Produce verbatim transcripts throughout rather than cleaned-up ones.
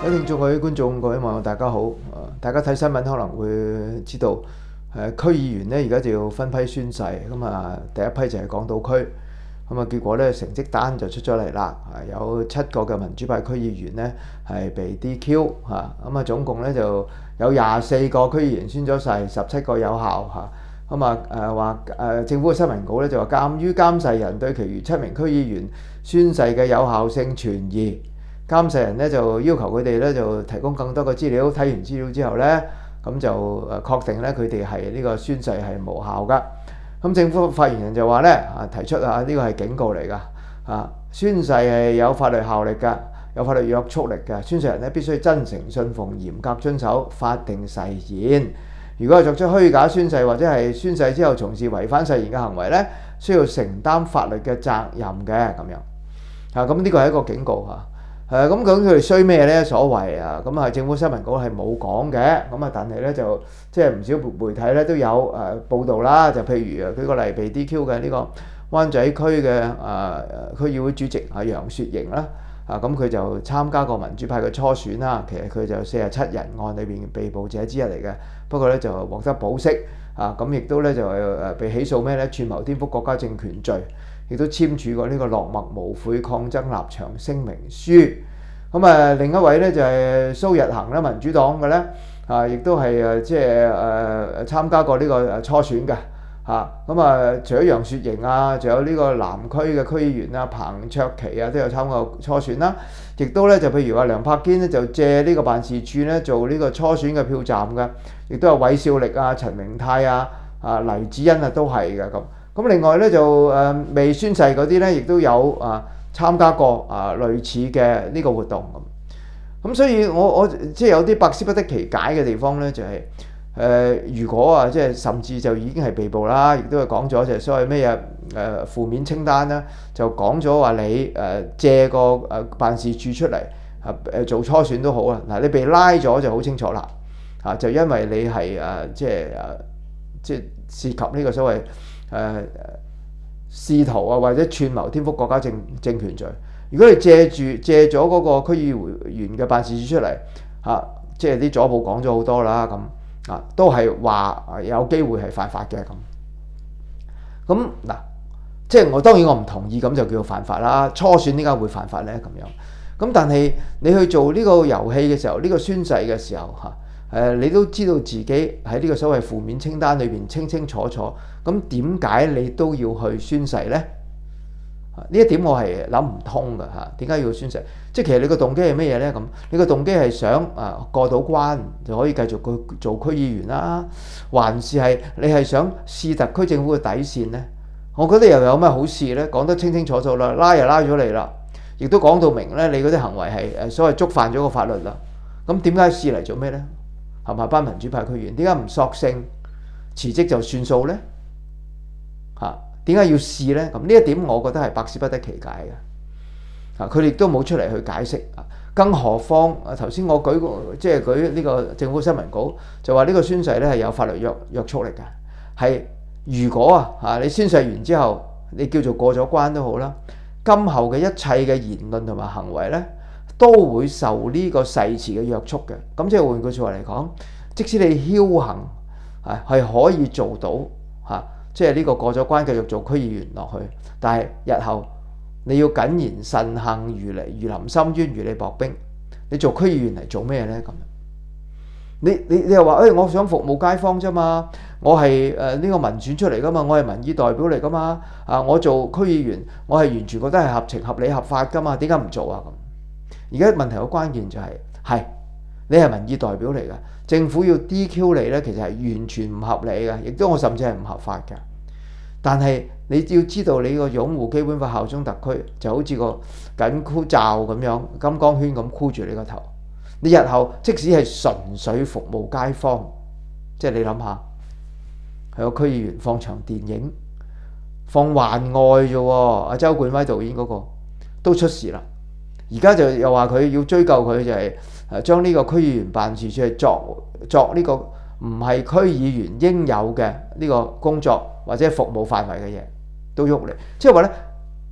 各位聽眾、各位觀眾、各位網友，大家好。大家睇新聞可能會知道，誒區議員咧而家就要分批宣誓。咁啊，第一批就係港島區。咁啊，結果咧成績單就出咗嚟啦。有七個嘅民主派區議員咧係被 D Q 嚇。咁啊，總共咧就有廿四個區議員宣咗誓，十七個有效嚇。咁啊誒話誒政府嘅新聞稿咧就話，鑑於監誓人對其餘七名區議員宣誓嘅有效性存疑。監誓人咧就要求佢哋咧就提供更多嘅資料，睇完資料之後咧，咁就誒確定咧佢哋係呢個宣誓係無效噶。咁政府發言人就話咧啊提出啊呢個係警告嚟噶啊，宣誓係有法律效力噶，有法律約束力嘅。宣誓人咧必須真誠信奉，嚴格遵守法定誓言。如果係作出虛假宣誓或者係宣誓之後從事違反誓言嘅行為咧，需要承擔法律嘅責任嘅咁樣。啊，咁呢個係一個警告嚇。誒咁究竟佢哋衰咩咧？所謂啊，咁啊政府新聞稿係冇講嘅，咁啊但係咧就即係唔少媒體咧都有誒、呃、報導啦，就譬如啊舉個例被 D Q 嘅呢個灣仔區嘅誒、呃、區議會主席啊楊雪盈啦，啊咁佢就參加過民主派嘅初選啦，其實佢就四十七人案裏邊被捕者之一嚟嘅，不過咧就獲得保釋啊，咁亦都咧就誒被起訴咩咧串謀顛覆國家政權罪。亦都簽署過呢個落墨無悔抗爭立場聲明書。咁啊，另一位咧就係蘇日恒啦，民主黨嘅咧啊，亦都係誒即係誒參加過呢個初選嘅嚇。咁啊，除咗楊雪盈啊，仲有呢個南區嘅區議員啊，彭卓棋啊，都有參加過初選啦。亦都咧就譬如話梁柏堅咧就借呢個辦事處咧做呢個初選嘅票站嘅，亦都有韋少力啊、陳明泰啊、啊黎智恩啊都係嘅咁。咁另外咧就誒、呃、未宣誓嗰啲咧，亦都有啊參加過啊類似嘅呢個活動咁。咁所以我我即係有啲百思不得其解嘅地方咧，就係、是、誒、呃、如果啊即係甚至就已經係被捕啦，亦都係講咗就係所謂咩嘢誒負面清單啦，就講咗話你誒、呃、借個誒辦事處出嚟啊誒做初選都好啦。嗱，你被拉咗就好清楚啦，啊就因為你係誒、呃、即係誒即係涉及呢個所謂。誒、呃、試圖啊，或者串謀顛覆國家政政權罪。如果你借住借咗嗰個區議員嘅辦事處出嚟，嚇、啊，即係啲左報講咗好多啦，咁啊，都係話有機會係犯法嘅咁。咁嗱，即係我當然我唔同意，咁就叫做犯法啦。初選點解會犯法咧？咁樣咁，但係你去做呢個遊戲嘅時候，呢、呢個宣誓嘅時候嚇。誒、呃，你都知道自己喺呢個所謂負面清單裏邊清清楚楚，咁點解你都要去宣誓呢？呢一點我係諗唔通㗎嚇，點解要宣誓？即係其實你個動機係咩嘢呢？咁你個動機係想啊過到關就可以繼續去做區議員啦，還是係你係想試特區政府嘅底線呢？我覺得又有咩好事呢？講得清清楚楚啦，拉又拉咗你啦，亦都講到明咧，你嗰啲行為係誒所謂觸犯咗個法律啦。咁點解試嚟做咩呢？係咪班民主派區議員點解唔索性辭職就算數呢？嚇，點解要試呢？咁呢一點我覺得係百思不得其解嘅。啊，佢哋都冇出嚟去解釋。更何況啊，頭先我舉個即係舉呢個政府新聞稿就話呢個宣誓咧係有法律約約束力嘅。係如果啊嚇你宣誓完之後，你叫做過咗關都好啦，今後嘅一切嘅言論同埋行為咧，都會受呢個誓詞嘅約束嘅，咁即係換句説話嚟講，即使你僥倖啊係可以做到嚇、啊，即係呢個過咗關繼續做區議員落去，但係日後你要謹言慎行，如履如臨深淵，如履薄冰，你做區議員嚟做咩呢？咁你你你又話誒、哎，我想服務街坊啫嘛，我係誒呢個民選出嚟噶嘛，我係民意代表嚟噶嘛，啊我做區議員，我係完全覺得係合情合理合法噶嘛，點解唔做啊咁？而家問題嘅關鍵就係、是，係你係民意代表嚟嘅，政府要 D Q 你咧，其實係完全唔合理嘅，亦都我甚至係唔合法嘅。但係你要知道，你個擁護基本法、效忠特區，就好似個緊箍罩咁樣、金剛圈咁箍住你個頭。你日後即使係純粹服務街坊，即係你諗下，係個區議員放場電影，放幻愛啫喎，阿周冠威導演嗰、那個都出事啦。而家就又話佢要追究佢，就係誒將呢個區議員辦事處係作作呢個唔係區議員應有嘅呢個工作或者服務範圍嘅嘢都喐嚟，即係話咧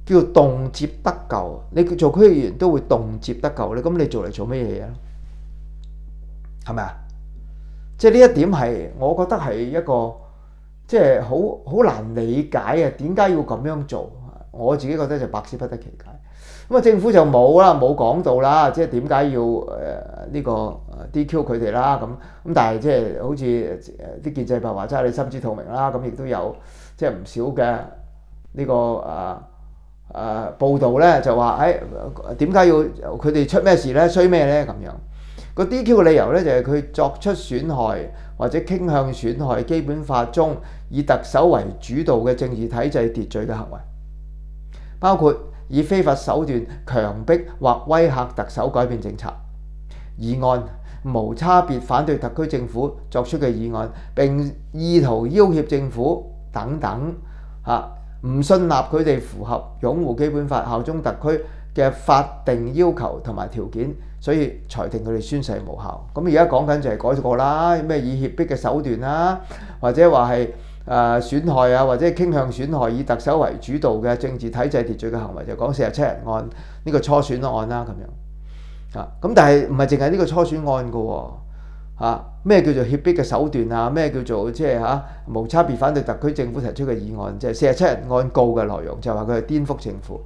叫動輒得咎。你做區議員都會動輒得咎，你咁你做嚟做咩嘢咧？係咪啊？即係呢一點係我覺得係一個即係好好難理解啊！點解要咁樣做？我自己覺得就百思不得其解。咁啊，政府就冇啦，冇講到啦，即係點解要誒呢個 D Q 佢哋啦？咁咁，但係即係好似啲建制派話齋，你心知肚明啦。咁亦都有即係唔少嘅呢個誒誒報道咧，就話誒點解要佢哋出咩事咧？衰咩咧？咁樣個 D Q 嘅理由咧，就係佢作出損害或者傾向損害基本法中以特首為主導嘅政治體制秩序嘅行為，包括以非法手段強迫或威嚇特首改變政策。議案無差別反對特區政府作出嘅議案，並意圖要挾政府等等嚇，唔信納佢哋符合擁護基本法、效忠特區嘅法定要求同埋條件，所以裁定佢哋宣誓無效。咁而家講緊就係改過啦，咩以脅迫嘅手段啦，或者話係誒損害啊，或者傾向損害以特首為主導嘅政治體制秩序嘅行為，就講四十七人案呢個初選案啦咁樣啊。咁但係唔係淨係呢個初選案噶喎嚇？咩叫做脅迫嘅手段啊？咩叫做即係嚇無差別反對特區政府提出嘅議案？即係四十七人案告嘅內容就話佢係顛覆政府。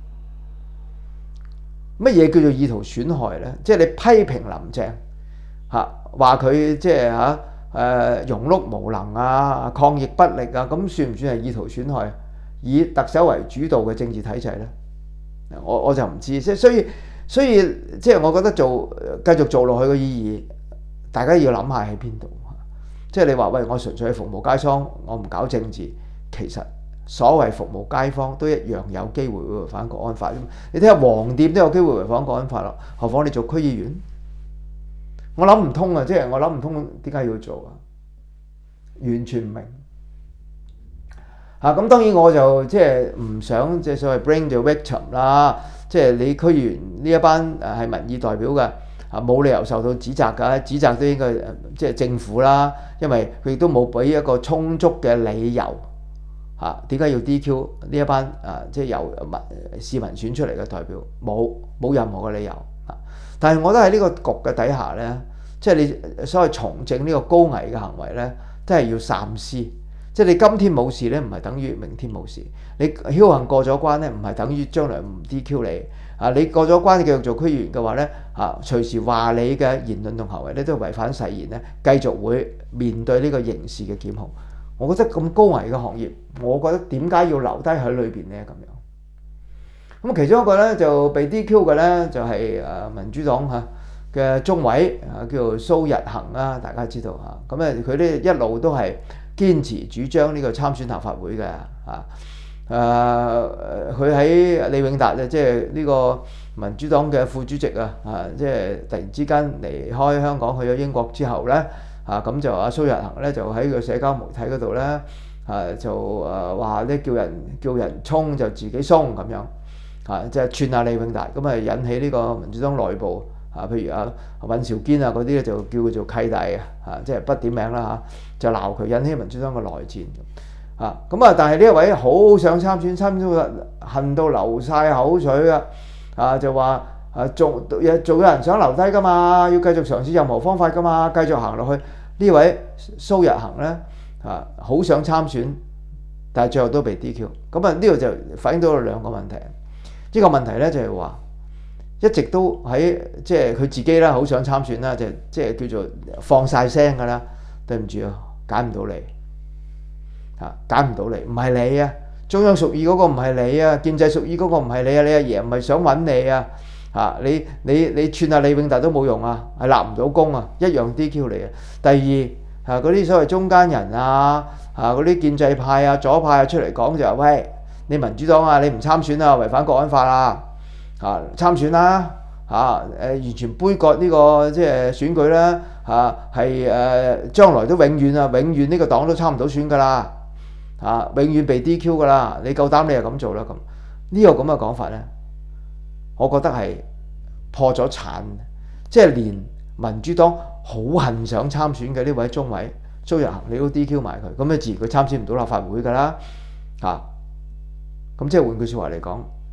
乜嘢叫做意圖損害咧？即係你批評林鄭嚇，話佢即係嚇誒庸碌無能啊、抗疫不力啊，咁算唔算係意圖損害以特首為主導嘅政治體制咧？我我就唔知，即係所以所以即係我覺得做繼續做落去嘅意義，大家要諗下喺邊度。即係你話喂，我純粹係服務街坊，我唔搞政治，其實所謂服務街坊都一樣有機會會違反國安法。你睇下黃店都有機會違反國安法咯，何況你做區議員？我諗唔通啊！即係我諗唔通點解要做啊？完全唔明嚇。咁、啊、當然我就即係唔想即係所謂 bring the victim 啦。即係你區議員呢一班誒係民意代表嘅啊，冇理由受到指責㗎。指責都應該即係政府啦，因為佢亦都冇俾一個充足嘅理由嚇。點解要 D Q 呢一班啊？即係由民市民選出嚟嘅代表，冇冇任何嘅理由啊！但係我覺得喺呢個局嘅底下咧，即係你所謂從政呢個高危嘅行為咧，都係要三思。即係你今天冇事咧，唔係等於明天冇事。你僥倖過咗關咧，唔係等於將來唔 D Q 你啊！你過咗關，你繼續做區議員嘅話咧，啊隨時話你嘅言論同行為咧都違反誓言咧，繼續會面對呢個刑事嘅檢控。我覺得咁高危嘅行業，我覺得點解要留低喺裏邊咧？咁樣咁其中一個咧就被 D Q 嘅咧就係誒民主黨嚇嘅中委啊，叫做蘇日恒啦，大家知道嚇。咁咧佢咧一路都係堅持主張呢個參選立法會嘅嚇。誒佢喺李永達咧，即係呢個民主黨嘅副主席啊，啊即係突然之間離開香港去咗英國之後咧，啊咁就阿蘇日恒咧就喺個社交媒體嗰度咧，啊就誒話咧叫人叫人衝就自己鬆咁樣。啊！即係串下李永達，咁啊引起呢個民主黨內部啊，譬如啊尹兆堅啊嗰啲咧就叫佢做契弟啊，啊即係不點名啦嚇，就鬧佢，引起民主黨嘅內戰。啊咁啊，但係呢一位好想參選，參選到恨到流晒口水啊！啊就話啊做有做有人想留低㗎嘛，要繼續嘗試任何方法㗎嘛，繼續行落去。呢位蘇日恒咧啊，好想參選，但係最後都被 D Q。咁啊呢度就反映到兩個問題。呢個問題咧就係話，一直都喺即係佢自己啦，好想參選啦，就即係叫做放晒聲㗎啦。對唔住啊，揀唔到你嚇，揀唔到你，唔係你啊，中央屬意嗰個唔係你啊，建制屬意嗰個唔係你啊，你阿爺唔係想揾你啊嚇，你你你串下李永達都冇用啊，係立唔到功啊，一樣 D Q 你啊。第二嚇嗰啲所謂中間人啊嚇嗰啲建制派啊左派啊出嚟講就話喂。你民主黨啊，你唔參選啊，違反國安法啦！啊，參選啦！啊，誒、呃、完全杯葛呢、這個即係選舉啦！啊，係誒、呃、將來都永遠啊，永遠呢個黨都參唔到選噶啦！啊，永遠被 D Q 噶啦！你夠膽你就咁做啦咁？呢、這個咁嘅講法咧，我覺得係破咗產，即係連民主黨好恨想參選嘅呢位中委蘇日恒，你都 D Q 埋佢，咁咧自然佢參選唔到立法會噶啦！啊！咁即係換句説話嚟講，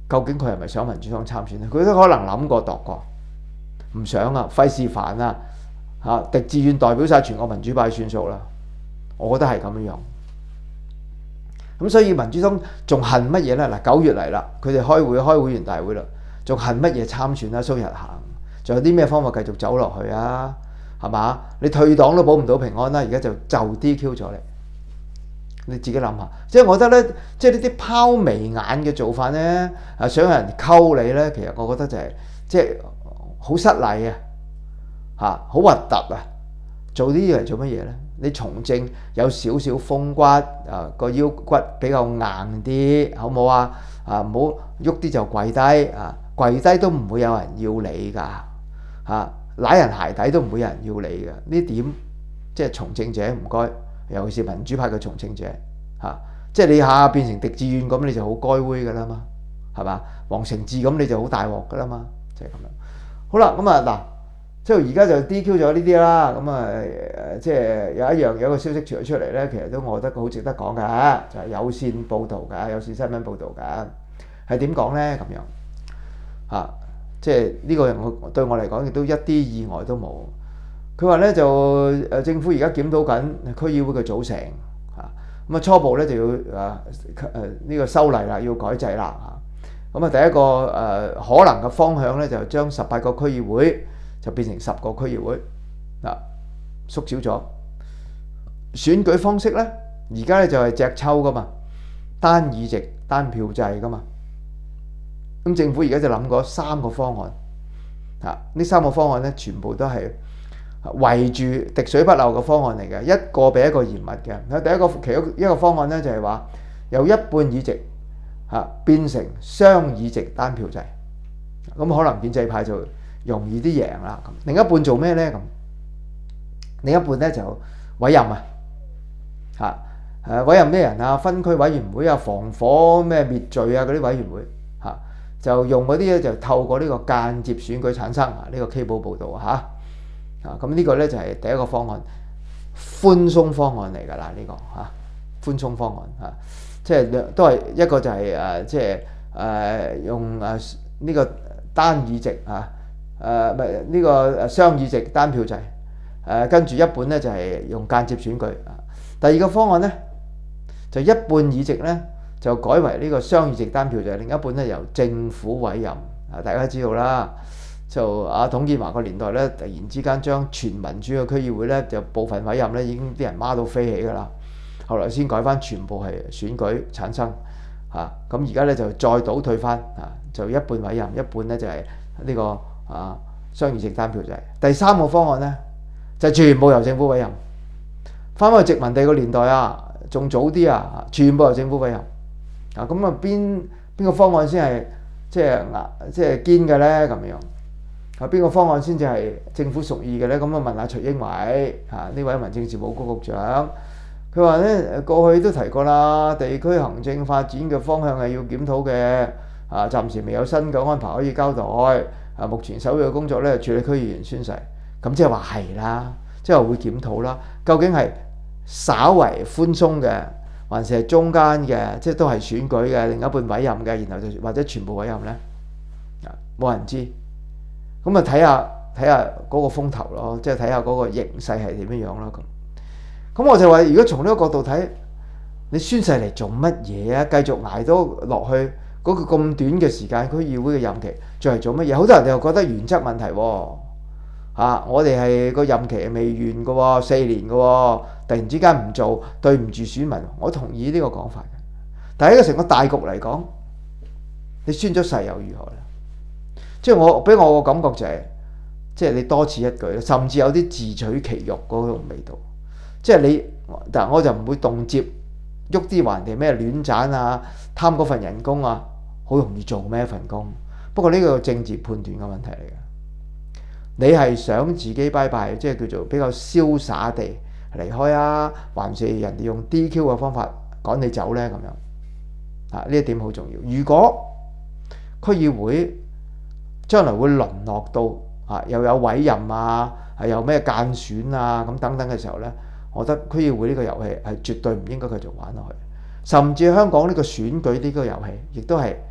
究竟佢係咪想民主黨參選咧？佢都可能諗過度過，唔想啊，費事煩啊嚇！狄志遠代表晒全國民主派算數啦，我覺得係咁樣樣。咁所以民主黨仲恨乜嘢咧？嗱，九月嚟啦，佢哋開會開會員大會啦，仲恨乜嘢參選啊？蘇日行，仲有啲咩方法繼續走落去啊？係嘛？你退黨都保唔到平安啦，而家就就 D Q 咗你。你自己諗下，即係我覺得咧，即係呢啲拋眉眼嘅做法咧，啊想有人溝你咧，其實我覺得就係、是、即係好失禮啊，嚇好核突啊！做呢啲嚟做乜嘢咧？你從政有少少風骨啊，個腰骨比較硬啲，好唔好啊？啊唔好喐啲就跪低啊，跪低都唔會有人要你㗎嚇，舐人鞋底都唔會有人要你㗎。呢點即係從政者唔該。尤其是民主派嘅從政者嚇、啊，即係你下下變成狄志遠咁，你就好該威㗎啦嘛，係嘛？黃成智咁你就好大鑊㗎啦嘛，就係、是、咁樣。好啦，咁啊嗱，即係而家就 D Q 咗呢啲啦，咁啊即係有一樣有一個消息傳咗出嚟咧，其實都我覺得好值得講嘅，就係、是、有線報導㗎，有線新聞報導㗎，係點講咧咁樣嚇？即係呢個人我對我嚟講亦都一啲意外都冇。佢話咧就誒政府而家檢討緊區議會嘅組成嚇，咁啊初步咧就要啊誒呢個修例啦，要改制啦嚇。咁啊第一個誒、呃、可能嘅方向咧就將十八個區議會就變成十個區議會嗱，縮小咗。選舉方式咧而家咧就係隻抽噶嘛，單議席單票制噶嘛。咁政府而家就諗過三個方案嚇，呢三個方案咧全部都係圍住滴水不漏嘅方案嚟嘅，一個比一個嚴密嘅。第一個其中一個方案咧就係話由一半議席嚇變成雙議席單票制，咁可能建制派就容易啲贏啦。咁另一半做咩咧？咁另一半咧就委任啊嚇誒委任咩人啊？分區委員會啊、防火咩滅罪啊嗰啲委員會嚇，就用嗰啲咧就透過呢個間接選舉產生啊。呢個 K 寶報道嚇。啊，咁呢個咧就係第一個方案，寬鬆方案嚟㗎啦，呢個嚇寬鬆方案嚇，即係都係一個就係誒，即係誒用誒呢個單議席啊，誒唔係呢個誒雙議席單票制，誒跟住一半咧就係用間接選舉啊。第二個方案咧就一半議席咧就改為呢個雙議席單票制，另一半咧由政府委任啊。大家知道啦。就阿董建華個年代咧，突然之間將全民主嘅區議會咧，就部分委任咧，已經啲人孖到飛起㗎啦。後來先改翻全部係選舉產生嚇，咁而家咧就再倒退翻啊，就一半委任，一半咧就係呢個啊雙議席單票制。第三個方案咧就全部由政府委任，翻返去殖民地個年代啊，仲早啲啊，全部由政府委任啊。咁啊邊邊個方案先係即係啊即係堅嘅咧咁樣？啊，邊個方案先至係政府屬意嘅咧？咁啊問下徐英偉嚇呢位民政事務局局長，佢話咧過去都提過啦，地區行政發展嘅方向係要檢討嘅。啊，暫時未有新嘅安排可以交代。啊，目前首要嘅工作咧處理區議員宣誓，咁即係話係啦，即係話會檢討啦。究竟係稍為寬鬆嘅，還是係中間嘅，即係都係選舉嘅，另一半委任嘅，然後就或者全部委任咧？啊，冇人知。咁啊睇下睇下嗰個風頭咯，即係睇下嗰個形勢係點樣樣咯咁。咁我就話，如果從呢個角度睇，你宣誓嚟做乜嘢啊？繼續捱多落去嗰個咁短嘅時間，區議會嘅任期，仲係做乜嘢？好多人又覺得原則問題喎、啊、我哋係個任期未完嘅喎，四年嘅喎，突然之間唔做，對唔住選民。我同意呢個講法嘅，但係喺個成個大局嚟講，你宣咗誓又如何咧？即係我俾我個感覺就係、是，即係你多此一舉，甚至有啲自取其辱嗰種味道。即係你，但我就唔會動輒喐啲話人哋咩亂賺啊，貪嗰份人工啊，好容易做咩一份工。不過呢個政治判斷嘅問題嚟嘅。你係想自己拜拜，即係叫做比較瀟灑地離開啊，還是人哋用 D Q 嘅方法趕你走呢？咁樣啊，呢一點好重要。如果區議會將來會淪落到啊又有委任啊，係有咩間選啊咁等等嘅時候呢，我覺得區議會呢個遊戲係絕對唔應該繼續玩落去，甚至香港呢個選舉呢個遊戲亦都係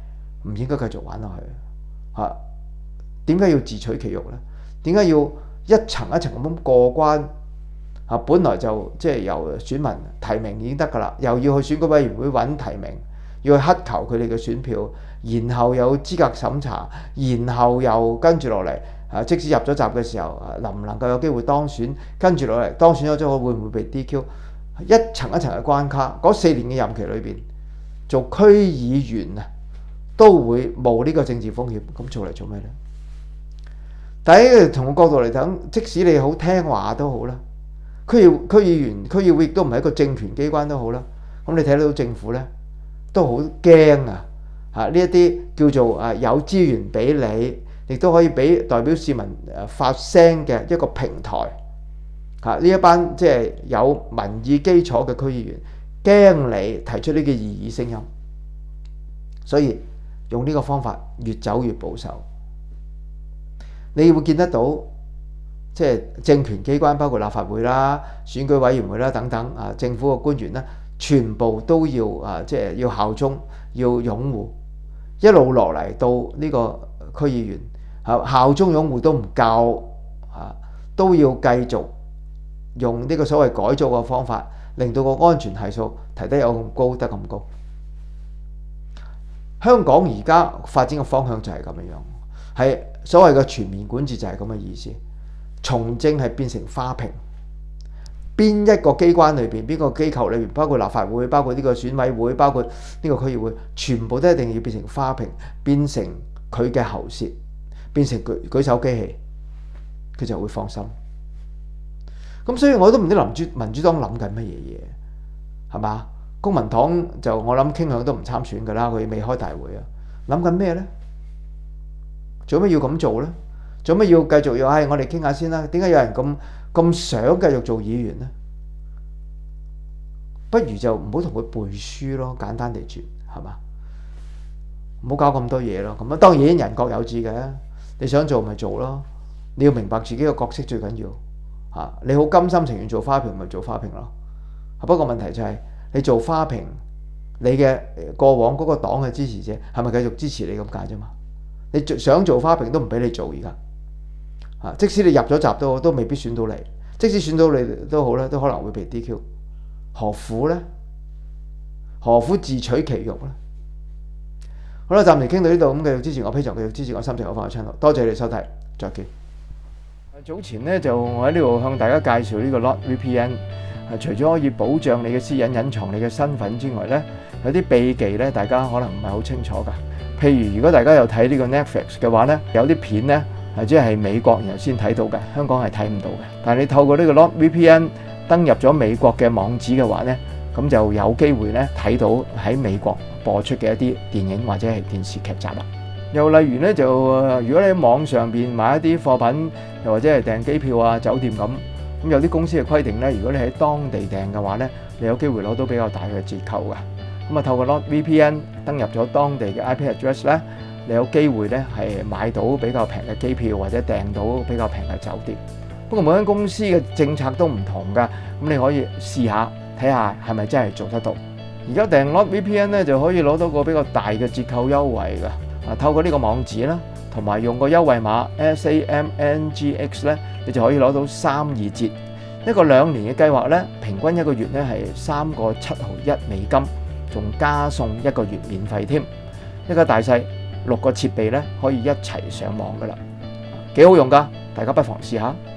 唔應該繼續玩落去嚇。點解要自取其辱呢？點解要一層一層咁過關？啊，本來就即係由選民提名已經得㗎啦，又要去選舉委員會揾提名，要去乞求佢哋嘅選票，然後有資格審查，然後又跟住落嚟，啊，即使入咗閘嘅時候，能唔能夠有機會當選？跟住落嚟當選咗之後，會唔會被 D Q？ 一層一層嘅關卡，嗰四年嘅任期裏邊，做區議員啊，都會冒呢個政治風險，咁做嚟做咩呢？但係從個角度嚟講，即使你好聽話都好啦。區議區議員、區議會亦都唔係一個政權機關都好啦。咁你睇到政府咧，都好驚啊！嚇，呢一啲叫做啊有資源俾你，亦都可以俾代表市民誒發聲嘅一個平台。嚇，呢一班即係有民意基礎嘅區議員，驚你提出呢個異議聲音，所以用呢個方法越走越保守。你會見得到。即係政權機關，包括立法會啦、選舉委員會啦等等啊，政府嘅官員咧，全部都要啊，即係要效忠、要擁護，一路落嚟到呢個區議員啊，效忠擁護都唔夠啊，都要繼續用呢個所謂改造嘅方法，令到個安全係數提得有咁高得咁高。香港而家發展嘅方向就係咁樣樣，係所謂嘅全面管治就係咁嘅意思。從政係變成花瓶，邊一個機關裏邊，邊個機構裏邊，包括立法會，包括呢個選委會，包括呢個區議會，全部都一定要變成花瓶，變成佢嘅喉舌，變成舉舉手機器，佢就會放心。咁所以我都唔知民主民主黨諗緊乜嘢嘢，係嘛？公民黨就我諗傾向都唔參選㗎啦，佢未開大會啊，諗緊咩呢？做咩要咁做呢？做咩要繼續要？唉，我哋傾下先啦。點解有人咁咁想繼續做議員呢？不如就唔好同佢背書咯，簡單地絕，係嘛？唔好搞咁多嘢咯。咁啊，當然人各有志嘅，你想做咪做咯。你要明白自己嘅角色最緊要嚇。你好甘心情願做花瓶咪做花瓶咯。不過問題就係你做花瓶，你嘅過往嗰個黨嘅支持者係咪繼續支持你咁解啫嘛？你想做花瓶都唔俾你做而家。即使你入咗閘都都未必選到你，即使選到你都好咧，都可能會被 D Q， 何苦呢？何苦自取其辱呢？好啦，暫時傾到呢度，咁繼續支持我 Patreon，繼續支持我心情我發嘅 channel，多謝你收睇，再見。早前呢，就我喺呢度向大家介紹呢個 NordVPN，除咗可以保障你嘅私隱、隱藏你嘅身份之外呢，有啲秘技呢，大家可能唔係好清楚㗎。譬如如果大家有睇呢個 Netflix 嘅話呢，有啲片呢。係即係美國然後先睇到嘅，香港係睇唔到嘅。但係你透過呢個 NordVPN 登入咗美國嘅網址嘅話呢，咁就有機會咧睇到喺美國播出嘅一啲電影或者係電視劇集啦。又例如咧就如果你喺網上邊買一啲貨品，又或者係訂機票啊、酒店咁，咁有啲公司嘅規定咧，如果你喺當地訂嘅話咧，你有機會攞到比較大嘅折扣㗎。咁啊，透過 NordVPN 登入咗當地嘅 I P address 咧，你有機會咧係買到比較平嘅機票，或者訂到比較平嘅酒店。不過每間公司嘅政策都唔同㗎，咁你可以試下睇下係咪真係做得到。而家訂 NordVPN 咧就可以攞到個比較大嘅折扣優惠㗎。啊，透過呢個網址啦，同埋用個優惠碼 S A M N G X 咧，你就可以攞到三二折。一個兩年嘅計劃咧，平均一個月咧係三個七毫一美金，仲加送一個月免費添。一家大細六個設備咧可以一齊上網㗎啦，幾好用㗎，大家不妨試下。